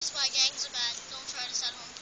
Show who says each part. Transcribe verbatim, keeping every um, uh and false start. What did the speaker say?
Speaker 1: That's why gangs are bad. Don't try this at home.